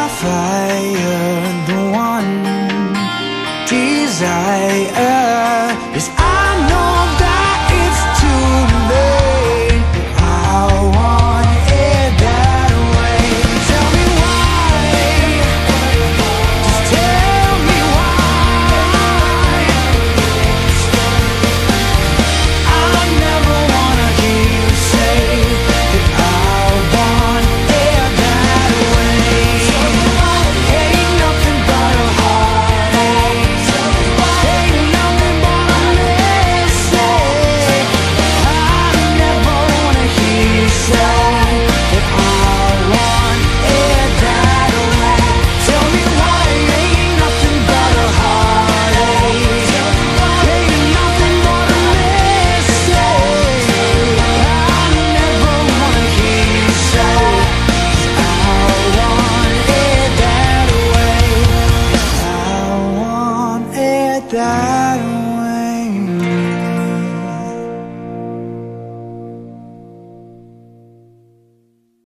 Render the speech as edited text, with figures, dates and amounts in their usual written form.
fire, the one desire is I know that it's too late, but I want it that way. Tell me why, just tell me why. I never wanna hear you say that I want it that way. Ain't nothing but a heartache, ain't nothing but a mistake. I never wanna hear you say that I want it that way. Tell me why. Ain't nothing but a heartache, ain't nothing but a mistake. I never wanna hear you say I want it that way. I want it that